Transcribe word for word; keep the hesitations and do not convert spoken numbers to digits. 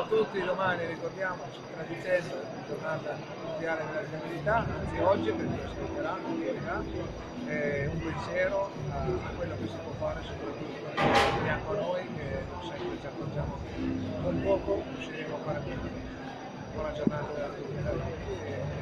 tutti, domani ricordiamoci, tra dicembre, giornata mondiale della disabilità, anzi oggi perché si ricorderà, morirà, eh, un pensiero a, a quello che si può fare soprattutto di fianco a noi che non sempre ci accorgiamo che con poco riusciremo a fare molto. Buona giornata a tutti.